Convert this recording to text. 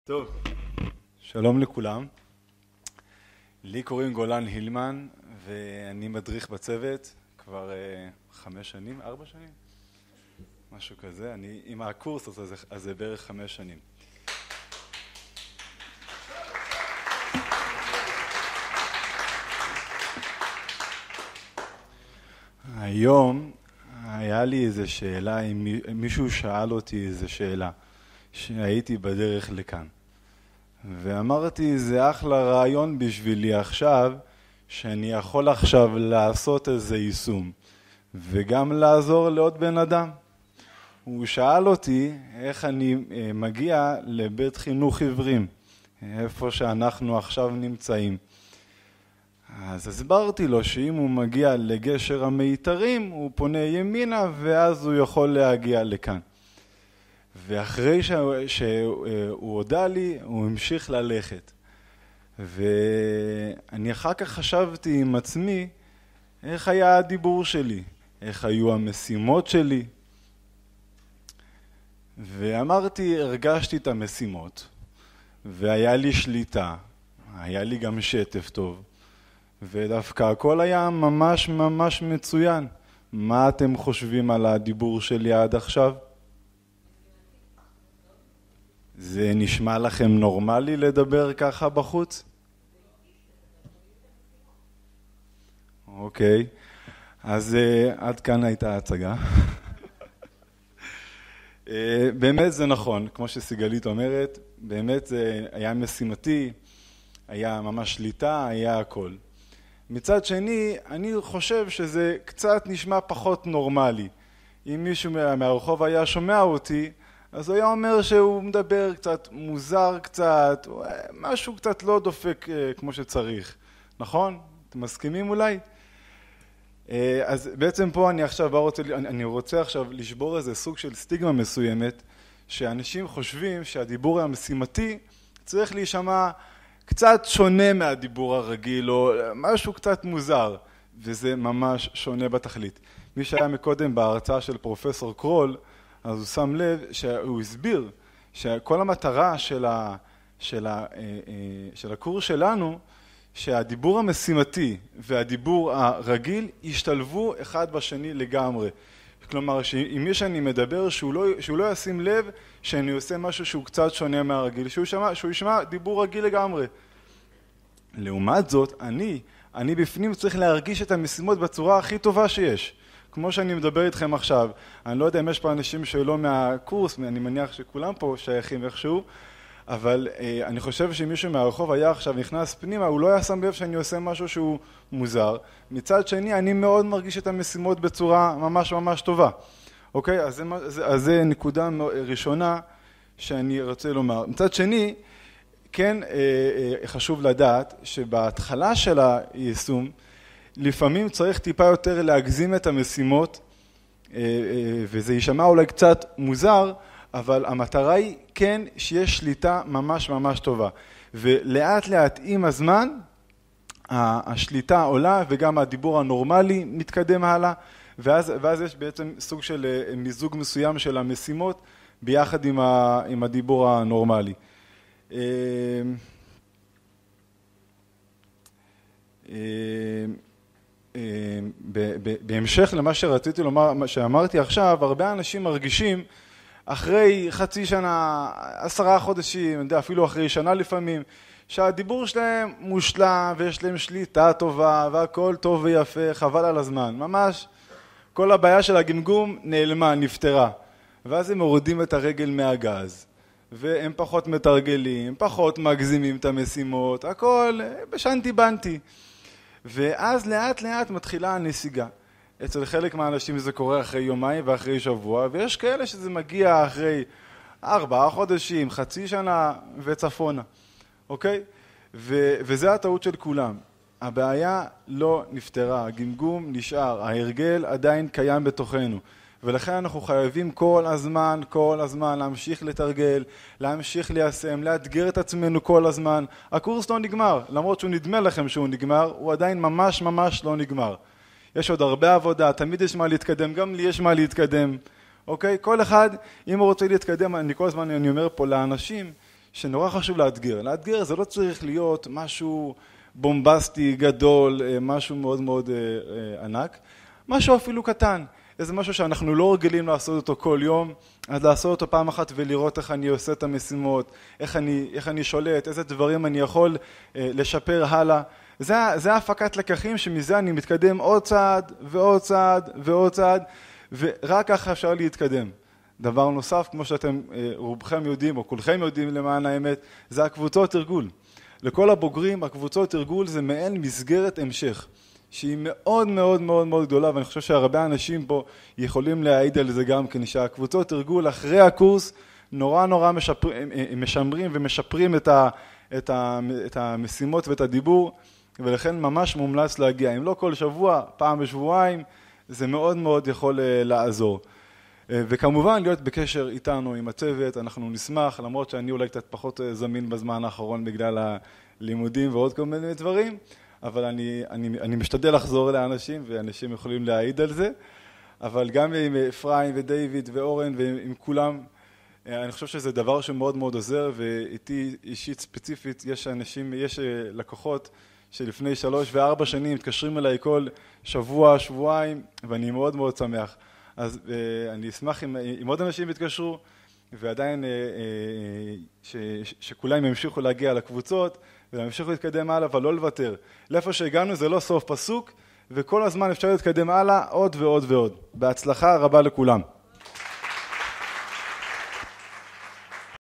טוב, שלום לכולם. לי קוראים גולן הילמן ואני מדריך בצוות כבר 5 שנים, 4 שנים? משהו כזה. אני עם הקורס אז זה בערך 5 שנים. היום היה לי איזו שאלה, מישהו שאל אותי איזו שאלה שהייתי בדרך לכאן. ואמרתי, זה אחלה רעיון בשבילי עכשיו, שאני יכול עכשיו לעשות איזה יישום, וגם לעזור לעוד בן אדם. הוא שאל אותי איך אני מגיע לבית חינוך עיוורים, איפה שאנחנו עכשיו נמצאים. אז הסברתי לו שאם הוא מגיע לגשר המיתרים, הוא פונה ימינה, ואז הוא יכול להגיע לכאן. ואחרי שהוא הודע לי, הוא המשיך ללכת. ואני אחר כך חשבתי עם עצמי, איך היה הדיבור שלי, איך היו המשימות שלי. ואמרתי, הרגשתי את המשימות, והיה לי שליטה, היה לי גם שטף טוב, ודווקא הכל היה ממש ממש מצוין. מה אתם חושבים על הדיבור שלי עד עכשיו? זה נשמע לכם נורמלי לדבר ככה בחוץ? אוקיי, אז עד כאן הייתה ההצגה. באמת זה נכון, כמו שסיגלית אומרת, באמת זה היה משימתי, היה ממש שליטה, היה הכל. מצד שני, אני חושב שזה קצת נשמע פחות נורמלי. אם מישהו מהרחוב היה שומע אותי, אז הוא היה אומר שהוא מדבר קצת מוזר קצת, משהו קצת לא דופק כמו שצריך. נכון? אתם מסכימים אולי? אז בעצם פה אני רוצה עכשיו לשבור איזה סוג של סטיגמה מסוימת, שאנשים חושבים שהדיבור המשימתי צריך להישמע קצת שונה מהדיבור הרגיל, או משהו קצת מוזר, וזה ממש שונה בתכלית. מי שהיה מקודם בהרצאה של פרופסור קרול, אז הוא שם לב שהוא הסביר שכל המטרה של הקורס שלנו, שהדיבור המשימתי והדיבור הרגיל ישתלבו אחד בשני לגמרי. כלומר, אם מי שאני מדבר שהוא לא ישים לב שאני עושה משהו שהוא קצת שונה מהרגיל, שהוא ישמע דיבור רגיל לגמרי. לעומת זאת, אני בפנים צריך להרגיש את המשימות בצורה הכי טובה שיש. כמו שאני מדבר איתכם עכשיו, אני לא יודע אם יש פה אנשים שלא מהקורס, אני מניח שכולם פה שייכים איכשהו, אבל אני חושב שמישהו מהרחוב היה עכשיו נכנס פנימה, הוא לא היה שם לב שאני עושה משהו שהוא מוזר. מצד שני, אני מאוד מרגיש את המשימות בצורה ממש ממש טובה. אוקיי? אז זה נקודה ראשונה שאני רוצה לומר. מצד שני, כן חשוב לדעת שבהתחלה של היישום, לפעמים צריך טיפה יותר להגזים את המשימות, וזה יישמע אולי קצת מוזר, אבל המטרה היא כן שיש שליטה ממש ממש טובה. ולאט לאט עם הזמן, השליטה עולה וגם הדיבור הנורמלי מתקדם הלאה, ואז יש בעצם סוג של מיזוג מסוים של המשימות ביחד עם הדיבור הנורמלי. בהמשך למה שרציתי לומר, מה שאמרתי עכשיו, הרבה אנשים מרגישים אחרי חצי שנה, 10 חודשים, אפילו אחרי שנה לפעמים, שהדיבור שלהם מושלם ויש להם שליטה טובה והכל טוב ויפה, חבל על הזמן. ממש כל הבעיה של הגמגום נעלמה, נפתרה. ואז הם מורידים את הרגל מהגז, והם פחות מתרגלים, פחות מגזימים את המשימות, הכל בשנתי בנתי. ואז לאט לאט מתחילה הנסיגה. אצל חלק מהאנשים זה קורה אחרי יומיים ואחרי שבוע, ויש כאלה שזה מגיע אחרי 4 חודשים, חצי שנה וצפונה. אוקיי? וזה הטעות של כולם. הבעיה לא נפתרה, הגמגום נשאר, ההרגל עדיין קיים בתוכנו. ולכן אנחנו חייבים כל הזמן להמשיך לתרגל, להמשיך ליישם, לאתגר את עצמנו כל הזמן. הקורס לא נגמר, למרות שהוא נדמה לכם שהוא נגמר, הוא עדיין ממש ממש לא נגמר. יש עוד הרבה עבודה, תמיד יש מה להתקדם, גם לי יש מה להתקדם. אוקיי? כל אחד, אם הוא רוצה להתקדם, כל הזמן אני אומר פה לאנשים, שנורא חשוב לאתגר. לאתגר זה לא צריך להיות משהו בומבסטי, גדול, משהו מאוד מאוד ענק, משהו אפילו קטן, איזה משהו שאנחנו לא רגילים לעשות אותו כל יום, אז לעשות אותו פעם אחת ולראות איך אני עושה את המשימות, איך אני שולט, איזה דברים אני יכול לשפר הלאה. זה הפקת לקחים שמזה אני מתקדם עוד צעד ועוד צעד ועוד צעד, ורק ככה אפשר להתקדם. דבר נוסף, כמו שאתם רובכם יודעים, או כולכם יודעים למען האמת, זה הקבוצות תרגול. לכל הבוגרים, הקבוצות תרגול זה מעין מסגרת המשך, שהיא מאוד מאוד מאוד מאוד גדולה, ואני חושב שהרבה אנשים פה יכולים להעיד על זה גם כן, שהקבוצות תרגול אחרי הקורס נורא משמרים ומשפרים את המשימות ואת הדיבור, ולכן ממש מומלץ להגיע. אם לא כל שבוע, פעם בשבועיים, זה מאוד מאוד יכול לעזור. וכמובן להיות בקשר איתנו, עם הצוות, אנחנו נשמח, למרות שאני אולי קצת פחות זמין בזמן האחרון בגלל הלימודים ועוד כל מיני דברים, אבל אני משתדל לחזור לאנשים, ואנשים יכולים להעיד על זה, אבל גם עם אפרים ודייוויד ואורן ועם כולם, אני חושב שזה דבר שמאוד מאוד עוזר, ואיתי אישית ספציפית יש לקוחות שלפני 3 ו4 שנים מתקשרים אליי כל שבוע, שבועיים, ואני מאוד מאוד שמח. אז אני אשמח אם עוד אנשים יתקשרו, ועדיין שכולם ימשיכו להגיע לקבוצות, וימשיכו להתקדם הלאה, אבל לא לוותר. לאיפה שהגענו זה לא סוף פסוק, וכל הזמן אפשר להתקדם הלאה עוד ועוד ועוד. בהצלחה רבה לכולם.